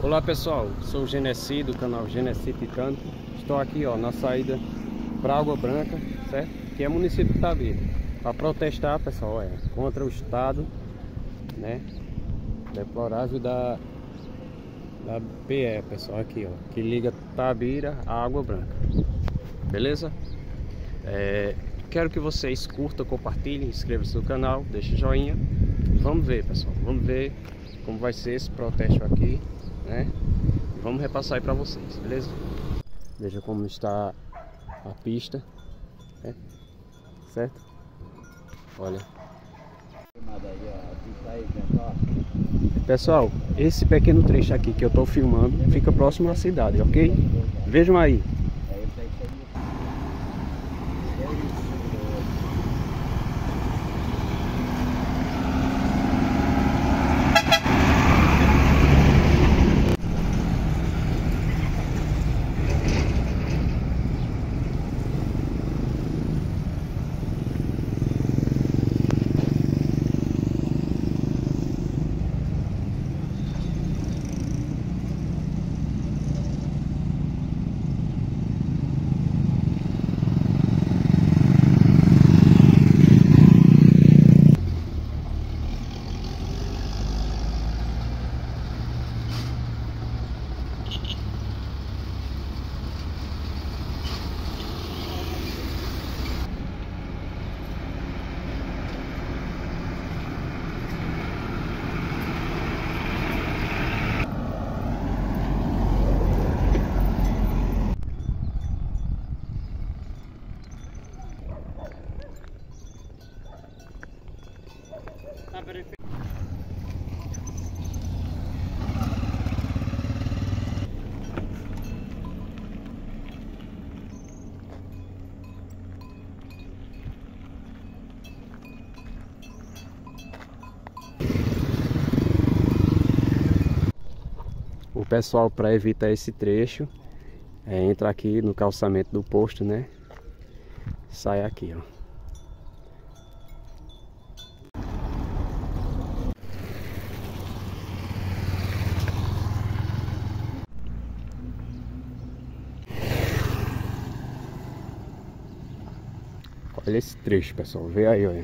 Olá pessoal, sou o Genesi do canal Genesi Titano. Estou aqui na saída para Água Branca, certo? Que é município de Itabira, para protestar, pessoal, contra o estado, né, deplorável da PE, pessoal, aqui que liga Itabira a Água Branca, beleza? Quero que vocês curtam, compartilhem, inscrevam-se no canal, deixem joinha. Vamos ver, pessoal, vamos ver como vai ser esse protesto aqui, né? Vamos repassar aí para vocês, beleza? Veja como está a pista, né? Certo? Olha. Pessoal, esse pequeno trecho aqui que eu estou filmando fica próximo à cidade, ok? Vejam aí. O pessoal, para evitar esse trecho, entra aqui no calçamento do posto, né? Sai aqui, ó. Olha esse trecho, pessoal, vê aí, olha.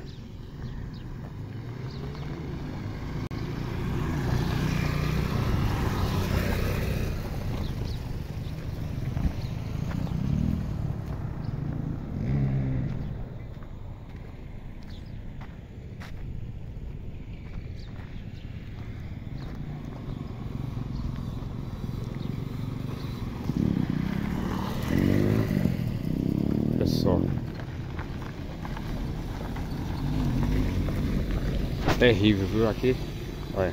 Olha só. Terrível, viu, aqui? Olha.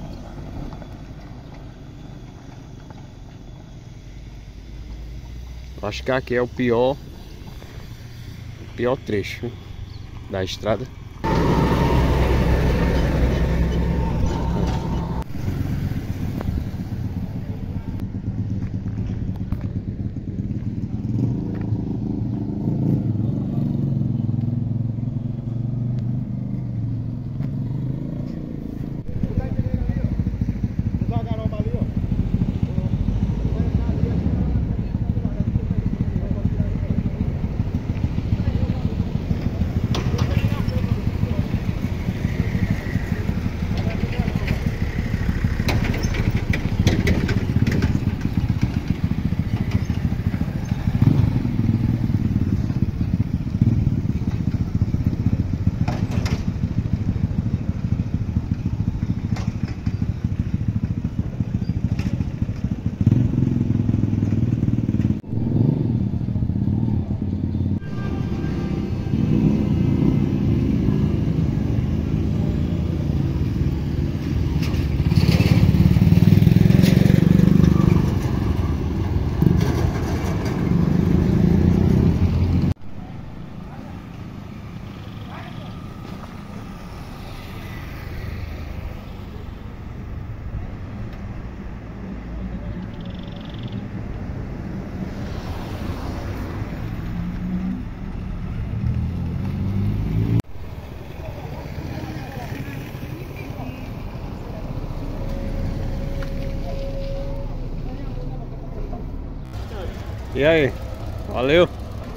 Acho que aqui é o pior trecho da estrada. E aí? Valeu!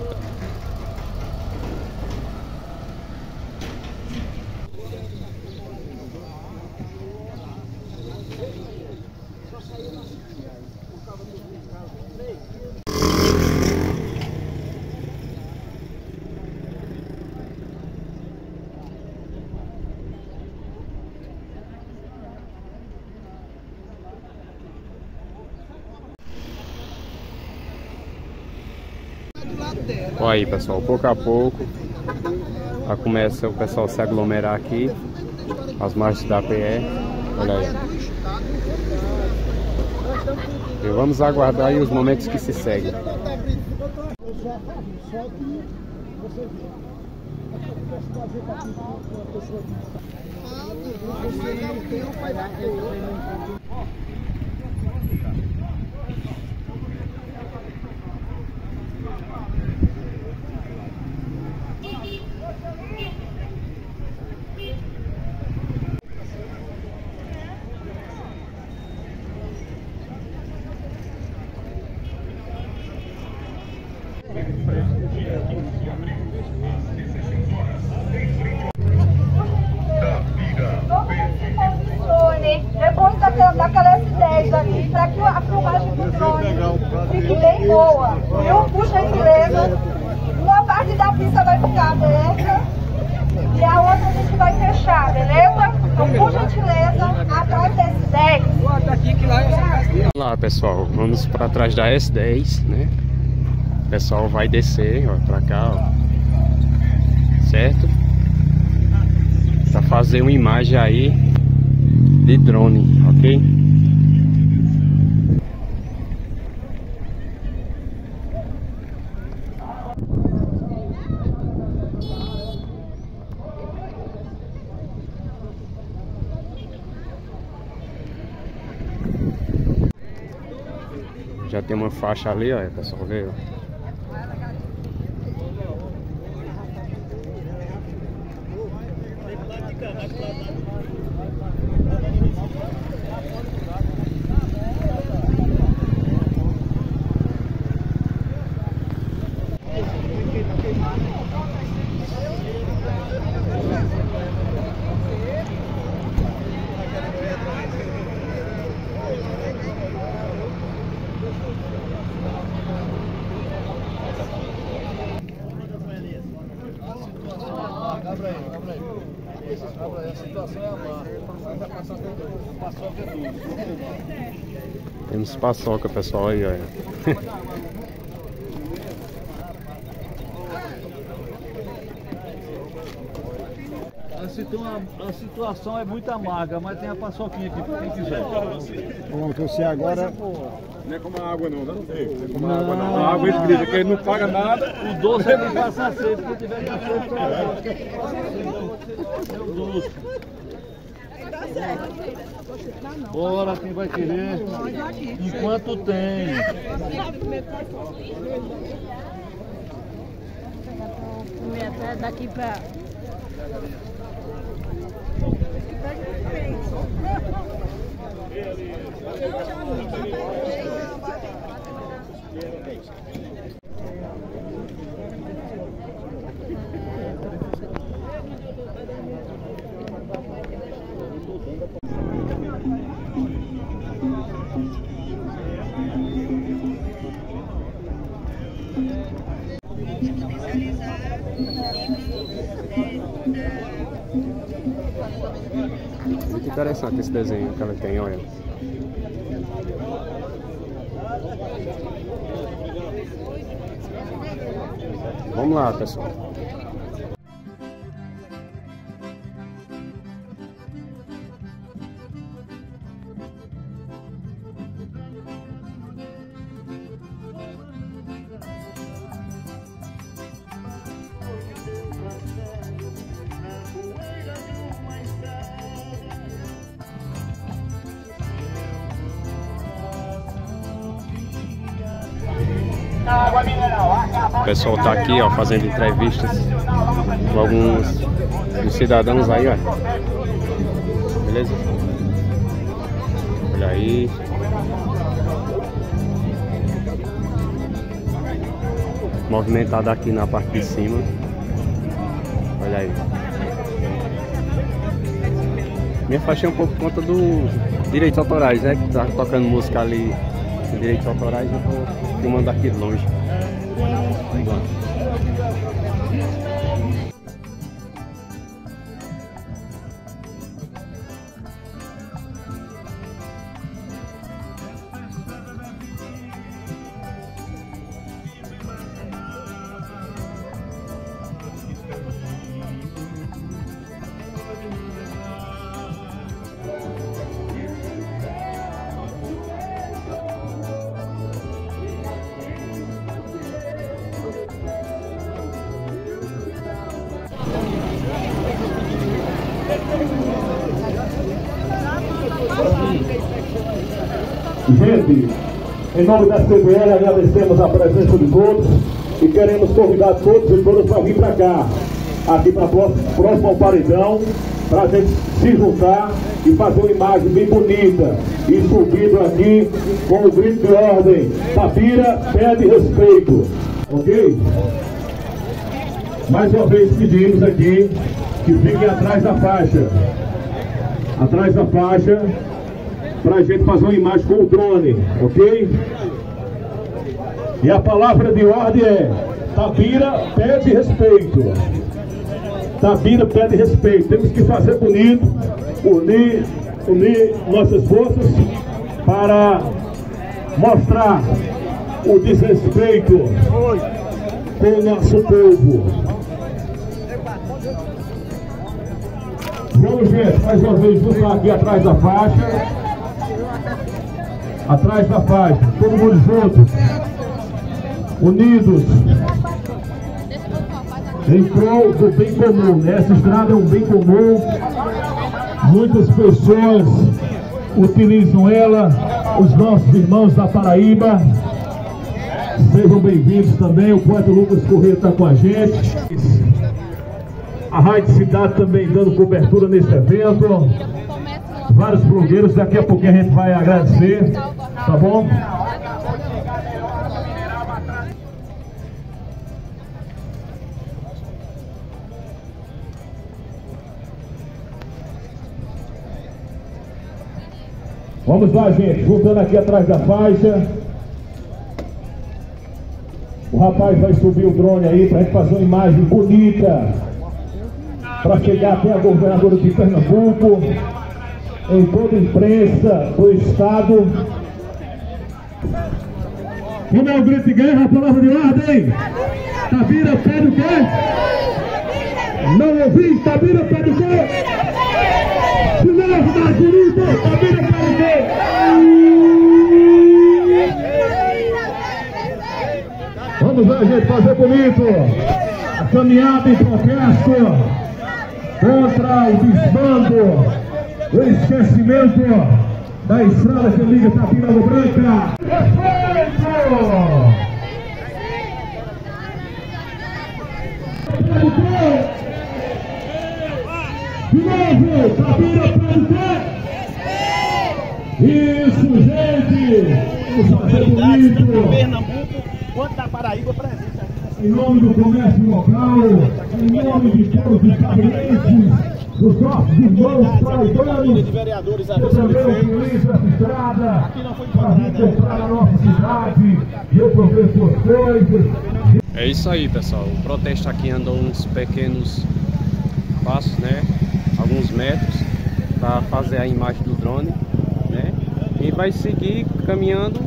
Olha aí, pessoal, pouco a pouco já começa o pessoal se aglomerar aqui, as margens da PE. Olha aí. E vamos aguardar aí os momentos que se seguem. Depois daquela S10 ali, para que a filmagem do drone fique bem boa, viu? Por gentileza, uma parte da pista vai ficar aberta e a outra a gente vai fechar, beleza? Então, por gentileza, atrás da S10. Vamos lá, pessoal, vamos para trás da S10, né? O pessoal vai descer, ó, para cá, ó. Certo? Para fazer uma imagem aí de drone, ok? Já tem uma faixa ali, ó, pessoal, vê, ó. Temos paçoca, pessoal, aí, olha. A situação é muito amarga, mas tem a paçoquinha aqui para quem quiser. Como que você agora... Não é como a água não, né? Não é como a água não. A água é incrível, que ele não paga nada. O doce ele passa cedo, porque tiver que ser é o doce. Bora, quem vai querer? Enquanto tem. Comer até daqui pra... Muito interessante esse desenho que ela tem, olha. Vamos lá, pessoal. O pessoal tá aqui, ó, fazendo entrevistas com alguns dos cidadãos aí, ó. Beleza? Olha aí. movimentada aqui na parte de cima. Olha aí. Me afastei um pouco por conta dos direitos autorais, né? Que tá tocando música ali de direitos autorais, eu tô filmando aqui de longe. Gente, em nome da CBL agradecemos a presença de todos e queremos convidar todos e todas para vir para cá, aqui para o próximo paredão, para a gente se juntar e fazer uma imagem bem bonita e subido aqui com o grito de ordem: Tapira pede respeito, ok? Mais uma vez pedimos aqui que fiquem atrás da faixa, para a gente fazer uma imagem com o drone, ok? E a palavra de ordem é: Tapira pede respeito. Tapira pede respeito. Temos que fazer bonito, unir nossas forças para mostrar o desrespeito com o nosso povo. Vamos, gente, mais uma vez, juntar aqui atrás da faixa. Atrás da faixa, todo mundo junto, unidos, em prol do bem comum, né? Essa estrada é um bem comum, muitas pessoas utilizam ela, os nossos irmãos da Paraíba, sejam bem-vindos também, o poeta Lucas Corrêa está com a gente, a Rádio Cidade também dando cobertura nesse evento, vários blogueiros, daqui a pouquinho a gente vai agradecer, tá bom? Vamos lá, gente, juntando aqui atrás da faixa. O rapaz vai subir o drone aí pra gente fazer uma imagem bonita para chegar até a governadora de Pernambuco, em toda a imprensa do estado. Como é o grito de guerra, a palavra de ordem? Tapira pede o quê? Não ouvi, Tapira pede o quê? Silêncio, mais bonito, Tapira pede o quê? Vamos lá, gente, fazer bonito a caminhada em protesto contra o desbando, o esquecimento da estrada que liga Tapira Água Branca. De novo, Tapira pede o quê? Isso, gente! Vamos fazer bonito! Pernambuco, quanto da Paraíba presente. Em nome do comércio local, em nome de todos os catarinenses, dos nossos irmãos paraibanos, de vereadores eu também utilizo essa estrada para vir comprar a nossa cidade e eu prover suas coisas. É isso aí, pessoal. O protesto aqui andou uns pequenos passos, né? Alguns metros para fazer a imagem do drone, né? E vai seguir caminhando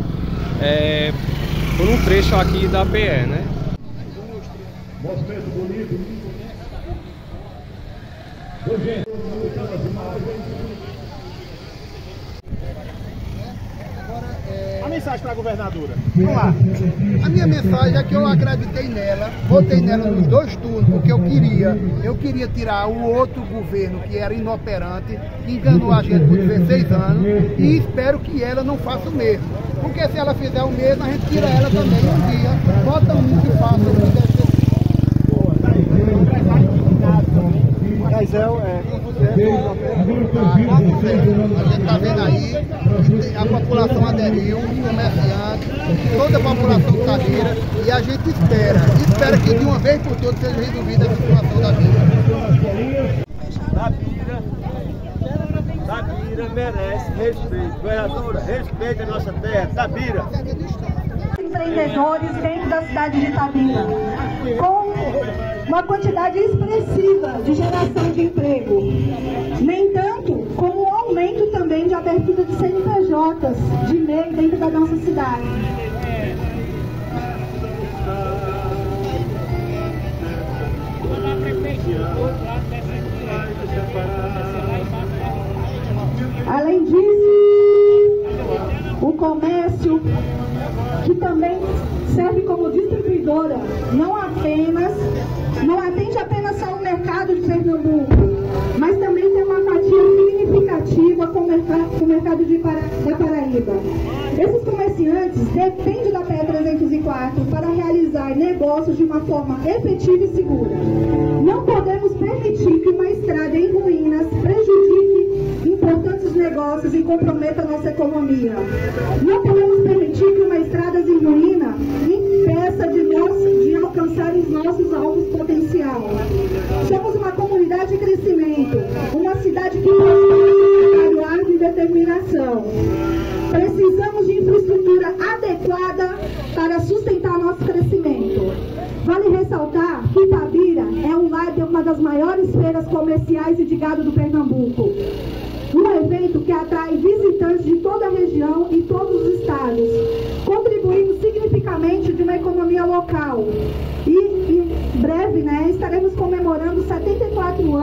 por um trecho aqui da PE, né? Movimento bonito. A mensagem para a governadora. Vamos lá. A minha mensagem é que eu acreditei nela, votei nela nos 2 turnos, porque eu queria tirar o outro governo que era inoperante, que enganou a gente por 16 anos, e espero que ela não faça o mesmo. Porque se ela fizer o mesmo, a gente tira ela também um dia, bota um que faça o que deve ser. Mas a gente está vendo aí, a população aderiu, os comerciantes, toda a população de Tabira, e a gente espera que de uma vez por todas seja resolvida a situação da vida. Tabira merece respeito. Vereadora, respeite a nossa terra, Tabira. Empreendedores dentro da cidade de Tabira, com uma quantidade expressiva de geração de emprego. No entanto, com o aumento também de abertura de CNPJs de MEI dentro da nossa cidade. Além disso, o comércio, que também serve como distribuidora, não atende apenas só o mercado de Pernambuco, mas também tem uma fatia significativa com o mercado da Paraíba. Esses comerciantes dependem da PE 304 para realizar negócios de uma forma efetiva e segura. Não podemos permitir que uma estrada em ruínas prejudique importantes negócios e comprometa a nossa economia. Não podemos permitir que uma estrada em ruína impeça de alcançar os nossos alvos potencial. Somos uma comunidade em crescimento, uma cidade que prospera com trabalho árduo e determinação. Precisamos de infraestrutura adequada para sustentar nosso crescimento. Vale ressaltar que Itabira é um lar de uma das maiores feiras comerciais e de gado do Pernambuco. Um evento que atrai visitantes de toda a região e todos os estados, contribuindo significativamente de uma economia local. E em breve, estaremos comemorando 74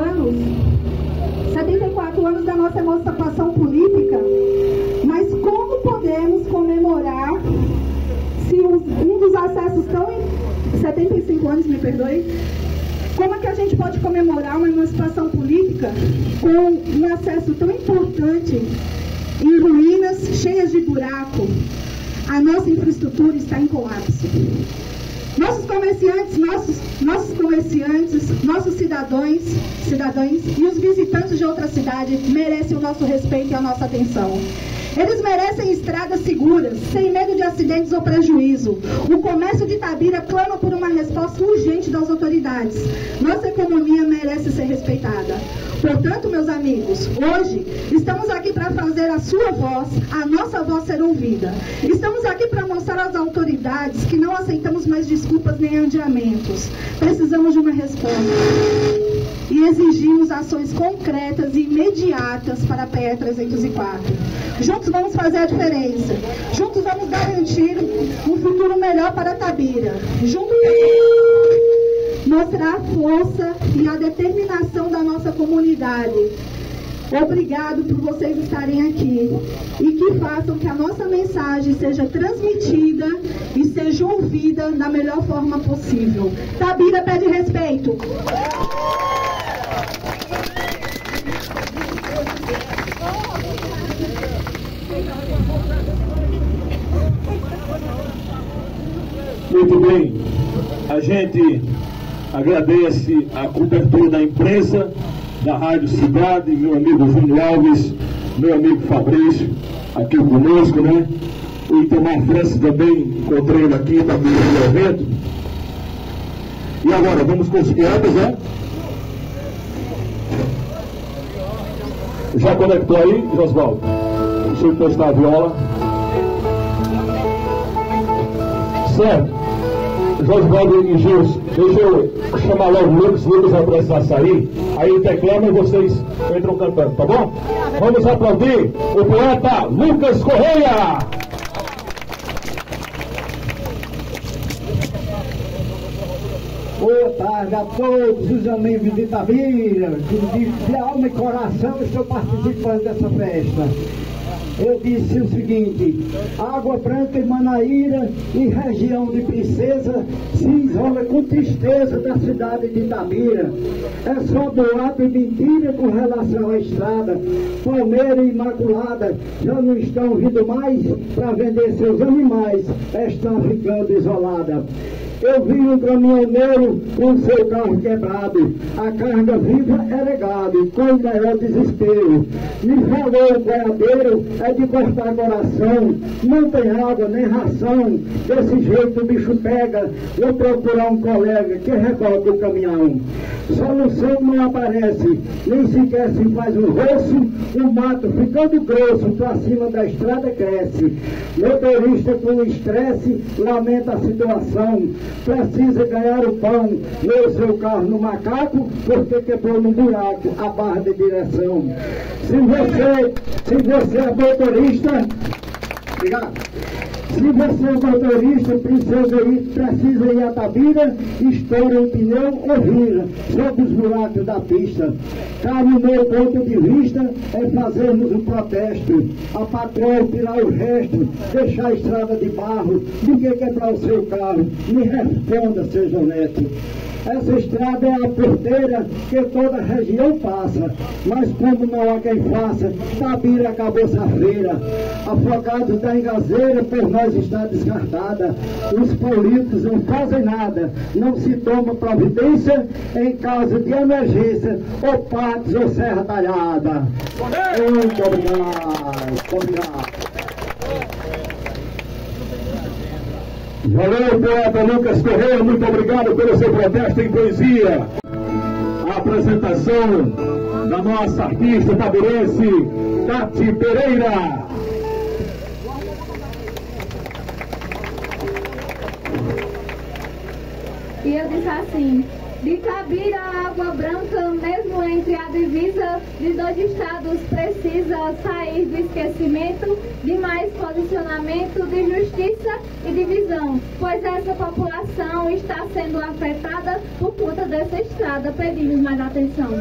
anos da nossa emancipação política. Mas como podemos comemorar se um dos acessos tão... 75 anos, me perdoe. Como é que a gente pode comemorar uma emancipação política com um acesso tão importante em ruínas cheias de buraco? A nossa infraestrutura está em colapso. Nossos comerciantes, nossos cidadãos e os visitantes de outra cidade merecem o nosso respeito e a nossa atenção. Eles merecem estradas seguras, sem medo de acidentes ou prejuízo. O comércio de Itabira clama por uma resposta urgente das autoridades. Nossa economia merece ser respeitada. Portanto, meus amigos, hoje estamos aqui para fazer a sua voz, a nossa voz ser ouvida. Estamos aqui para mostrar às autoridades que não aceitamos mais desculpas nem adiamentos. Precisamos de uma resposta. E exigimos ações concretas e imediatas para a PE 304. Juntos vamos fazer a diferença. Juntos vamos garantir um futuro melhor para Tabira. Juntos mostrar a força e a determinação da nossa comunidade. Obrigado por vocês estarem aqui e que façam que a nossa mensagem seja transmitida e seja ouvida da melhor forma possível. Tabira pede respeito. Muito bem, a gente agradece a cobertura da imprensa, da Rádio Cidade, meu amigo Júnior Alves, meu amigo Fabrício, aqui conosco, né? O Itamar França também, encontrei ele aqui, está no evento. E agora, vamos com os piadas, né? Já conectou aí, Josvaldo? Deixa eu postar a viola. Certo? Josvaldo e Gilson, deixa eu chamar logo o Lucas vai precisar sair, aí ele declama e vocês entram cantando, tá bom? Vamos aplaudir o poeta Lucas Correia! Boa tarde a todos os amigos de Itabira, de alma e coração estou participando dessa festa. Eu disse o seguinte: Água Branca e Manaíra e região de Princesa se isola com tristeza da cidade de Itabira. É só boato e mentira com relação à estrada. Palmeira e Imaculada já não estão vindo mais para vender seus animais, estão ficando isoladas. Eu vi um caminhoneiro com seu carro quebrado, a carga viva era gado, com o maior desespero. Me falou o boiadeiro, é de cortar coração, não tem água nem ração, desse jeito o bicho pega, vou procurar um colega que reboca o caminhão. Solução não aparece, nem sequer se faz um roço, o mato ficando grosso, pra cima da estrada cresce. Motorista com estresse, lamenta a situação, precisa ganhar o pão, leu seu carro no macaco, porque quebrou no buraco a barra de direção. Se você é motorista, obrigado. Se você é motorista, precisa ir à Tabira, estoura o pneu ou vira sobre os buracos da pista. Cabe o meu ponto de vista é fazermos um protesto. A patroa tirar o resto, deixar a estrada de barro, ninguém quebrar o seu carro. Me responda, seja honesto. Essa estrada é a porteira que toda a região passa, mas como não há quem faça, Tabira acabou essa feira. Afogados da engazeira por nós está descartada. Os políticos não fazem nada, não se toma providência em caso de emergência, ou Patos ou Serra Talhada. Muito obrigado, obrigado. Valeu, poeta Lucas Correia, muito obrigado pelo seu protesto em poesia. A apresentação da nossa artista tabirense, Tati Pereira. E eu disse assim: de Tabira a Água Branca, mesmo entre a divisa de dois estados, precisa sair do esquecimento, de mais posicionamento, de justiça e de visão, pois essa população está sendo afetada por conta dessa estrada. Pedimos mais atenção.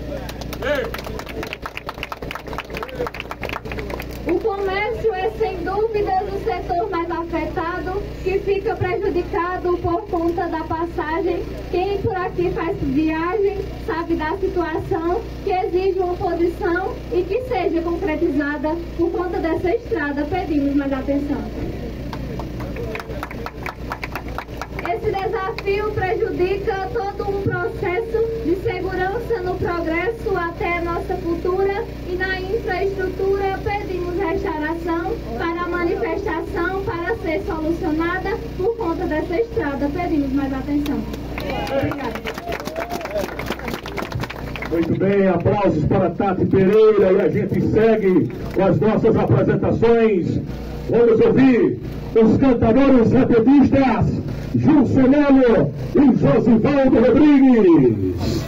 O comércio é sem dúvidas o setor mais afetado, que fica prejudicado por conta da passagem. Quem por aqui faz viagem sabe da situação, que exige uma posição e que seja concretizada por conta dessa estrada. Pedimos mais atenção. Esse desafio prejudica todo um processo de segurança no progresso até a nossa cultura e na infraestrutura. Pedimos restauração para a manifestação para ser solucionada por conta dessa estrada. Pedimos mais atenção. Obrigada. Muito bem, aplausos para Tati Pereira e a gente segue com as nossas apresentações. Vamos ouvir os cantadores rapidistas Gilson Melo e Josivaldo Rodrigues.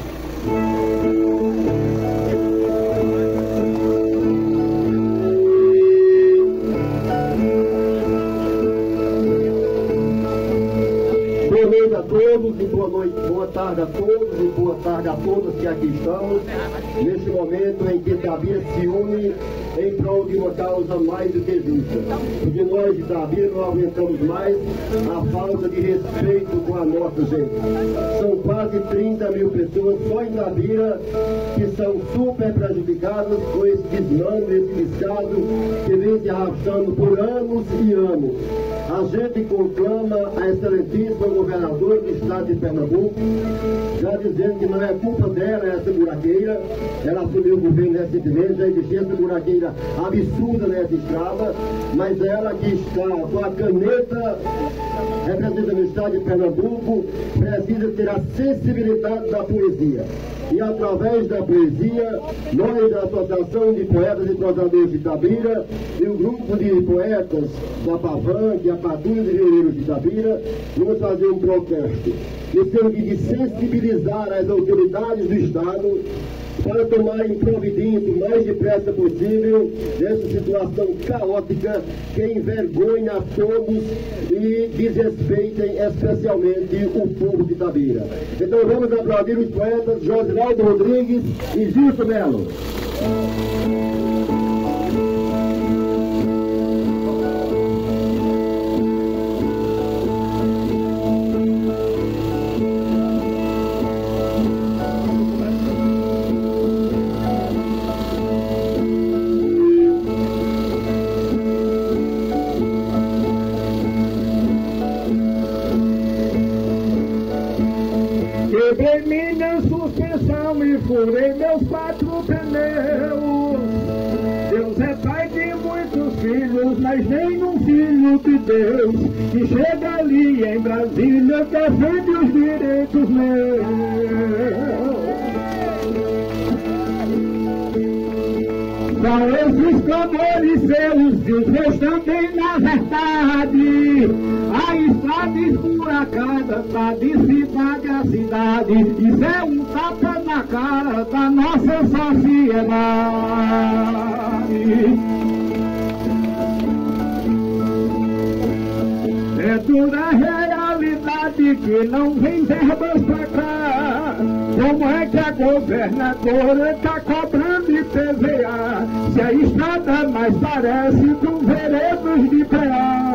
Boa noite a todos e boa noite, boa tarde a todos e boa tarde a todas que aqui estamos, neste momento em que Tabira se une em prol de uma causa mais do que justa. Porque nós de Tabira não aguentamos mais a falta de respeito com a nossa gente. São quase 30 mil pessoas só em Tabira que são super prejudicadas com esse desmame, esse descaso que vem se arrastando por anos e anos. A gente conclama a excelentíssima governadora do estado de Pernambuco, já dizendo que não é culpa dela essa buraqueira. Ela assumiu o governo recentemente, já existia essa buraqueira absurda nessa estrada, mas ela que está com a caneta representando o estado de Pernambuco precisa ter a sensibilidade da poesia. E através da poesia, nós da Associação de Poetas e Prosadores de Tabira e o grupo de poetas da Pavan, que é a Patrulha de Violeiros de Tabira, vamos fazer um protesto, no sentido de sensibilizar as autoridades do Estado para tomarem providência o mais depressa possível nessa situação caótica que envergonha a todos e desrespeitem especialmente o povo de Tabira. Então vamos aplaudir os poetas Josivaldo Rodrigues e Gilson Melo. meu. Deus é pai de muitos filhos, mas nenhum filho de Deus que chega ali em Brasília defende os direitos meus. São esses clamores seus e os meus também, na verdade. A estrada esburacada tá de cidade a cidade. Isso é um tapa na cara da nossa sociedade. É dura realidade que não vem verbas pra cá. Como é que a governadora tá cobrando IPVA se a estrada mais parece com veredas de PA?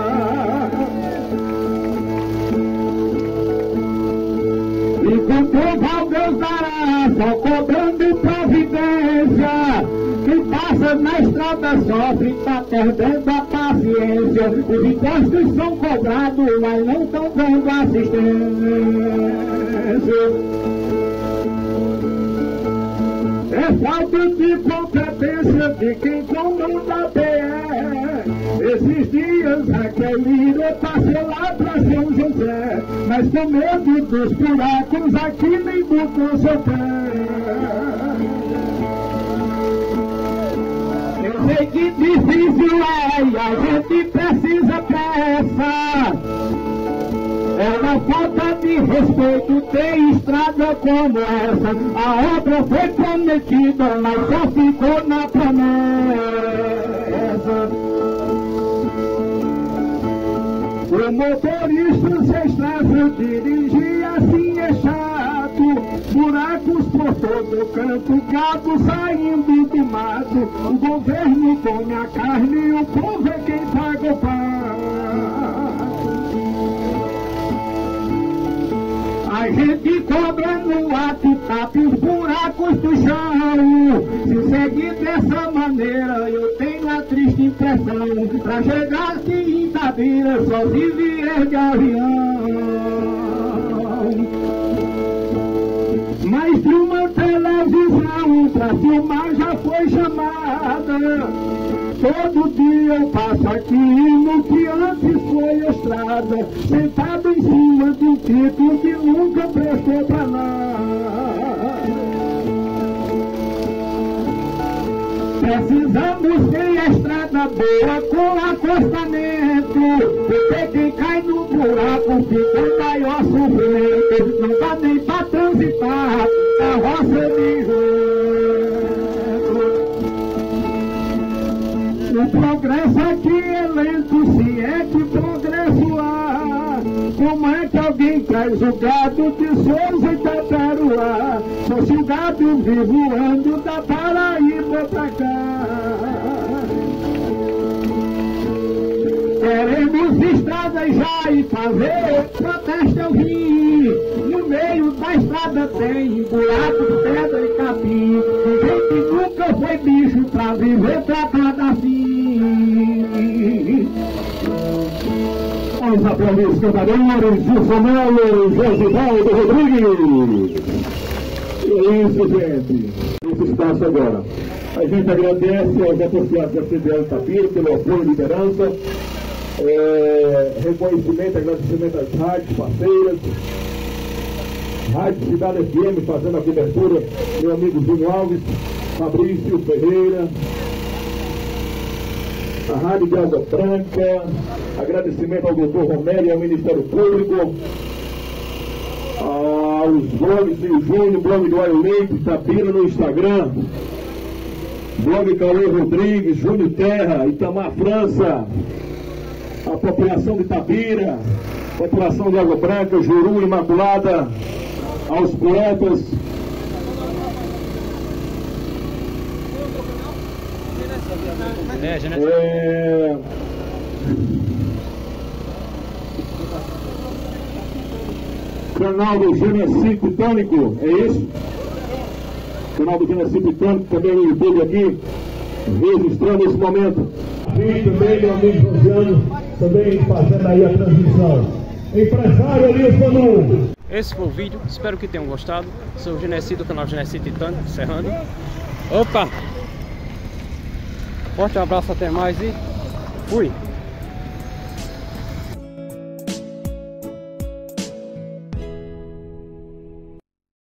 E com o povo Deus dará, só cobrando providência. Quem passa na estrada sofre, tá perdendo a paciência. Os impostos são cobrados, mas não estão dando assistência. É falta de competência de quem comanda a PE. Esses dias Raquel Lira passou lá pra São José, mas com medo dos buracos aqui nem botou seu pé. Eu sei que difícil é e a gente precisa pressa. É uma falta de respeito ter estrada como essa. A obra foi prometida, mas só ficou na promessa. O motorista se estressa, dirigir assim é chato. Buracos por todo canto, gado saindo do mato. O governo come a carne e o povo é quem paga o pão. A gente cobra no ato, tapa os buracos do chão. Se seguir dessa maneira, eu tenho a triste impressão. Pra chegar aqui em Itabira, só se vier de avião. Mas de uma televisão pra filmar já foi chamada. Todo dia eu passo aqui no que antes foi estrada, sentado em cima de um título que nunca prestou pra nada. Precisamos ter estrada boa com acostamento, porque quem cai no buraco fica maior sofrimento. Não dá nem pra transitar a roça de o progresso aqui é lento, se é que progresso há. Como é que alguém traz o gado de Souza e Taperuá? Só se o gado vir voando da Paraíba pra cá. Queremos estradas já e fazer protesto eu vim. No meio da estrada tem buraco, pedra e capim. Gente nunca foi bicho pra viver tratado assim. Vamos aplaudir os cantadores, Gilson Melo e Josivaldo Rodrigues. Isso, gente. Esse espaço agora. A gente agradece aos associados da CDL Itabira pelo apoio e liderança. Reconhecimento, agradecimento às rádios parceiras. Rádio Cidade FM fazendo a cobertura, meu amigo Júnior Alves, Fabrício Ferreira, a Rádio de Água Branca, agradecimento ao doutor Romero e ao Ministério Público, aos blogs do Júnior, blog do Aio Leite, Itabira no Instagram, blog Cauê Rodrigues, Júnior Terra, Itamar França, a população de Itabira, população de Água Branca, Juru, Imaculada, aos poetas, canal do Genocídio Britânico, é isso? Canal do Genocídio Britânico, também no YouTube aqui, registrando esse momento. E também meu amigo Josiano, também fazendo aí a transmissão. Empresário Nilson. Esse foi o vídeo, espero que tenham gostado. Sou o Genesi do canal Genesi Titânico, Serrano. Opa! Forte abraço, até mais e fui!